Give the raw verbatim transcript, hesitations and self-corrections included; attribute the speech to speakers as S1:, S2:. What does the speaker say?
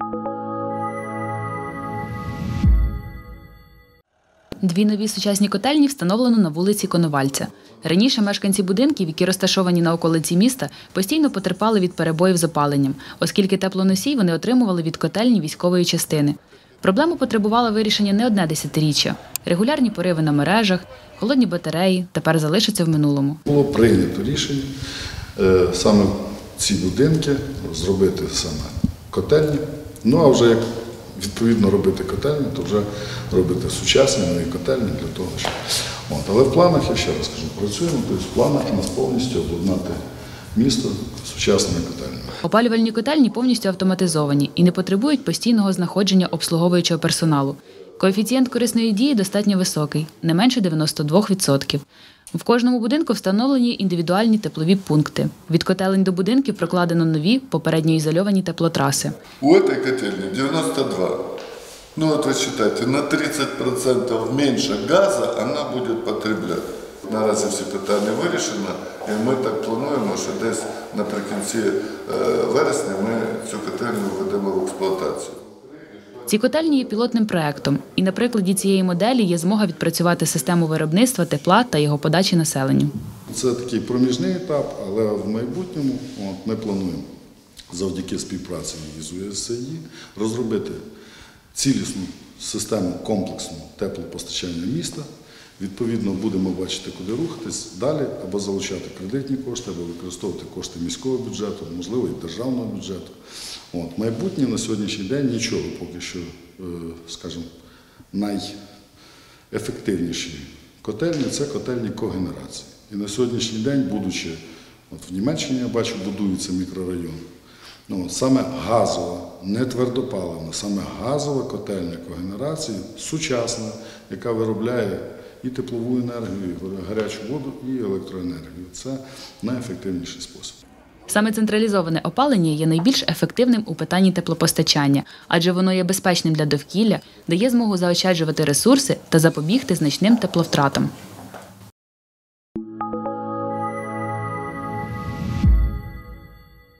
S1: Дві нові сучасні котельні встановлено на вулиці Коновальця. Раніше мешканці будинків, які розташовані на околиці міста, постійно потерпали від перебоїв з опаленням, оскільки теплоносій вони отримували від котельні військової частини. Проблема потребувала вирішення не одне десятиріччя. Регулярні пориви на мережах, холодні батареї тепер залишаться в минулому.
S2: Було прийнято рішення саме ці будинки зробити саме котельні. Ну а вже як відповідно робити котельні, то вже робити сучасні нові котельні для того, щоб… От. Але в планах, я ще раз кажу, працюємо, тобто в планах у нас повністю обладнати місто сучасними котельнями.
S1: Опалювальні котельні повністю автоматизовані і не потребують постійного знаходження обслуговуючого персоналу. Коефіцієнт корисної дії достатньо високий – не менше дев'яноста двох відсотків. В кожному будинку встановлені індивідуальні теплові пункти. Від котелень до будинків прокладено нові, попередньо ізольовані теплотраси.
S3: У этой котельни девяносто два. Ну вот вы считайте, на тридцать процентов меньше газа она будет потреблять. Наразі всі питання вирішено, і ми так плануємо, що десь наприкінці вересня ми цю котельню введемо в експлуатацію.
S1: Ці котельні є пілотним проєктом, і на прикладі цієї моделі є змога відпрацювати систему виробництва тепла та його подачі населенню.
S2: Це такий проміжний етап, але в майбутньому от, ми плануємо завдяки співпраці із У С С І розробити цілісну систему комплексного теплопостачання міста. Відповідно, будемо бачити, куди рухатись далі, або залучати кредитні кошти, або використовувати кошти міського бюджету, можливо, і державного бюджету. От, майбутнє на сьогоднішній день нічого поки що, скажімо, найефективніші котельні – це котельні когенерації. І на сьогоднішній день, будучи, от в Німеччині, я бачу, будується мікрорайон. Ну, от, саме газова, не твердопаливна, саме газова котельня когенерації, сучасна, яка виробляє і теплову енергію, і гарячу воду, і електроенергію. Це найефективніший спосіб.
S1: Саме централізоване опалення є найбільш ефективним у питанні теплопостачання, адже воно є безпечним для довкілля, дає змогу заощаджувати ресурси та запобігти значним тепловтратам.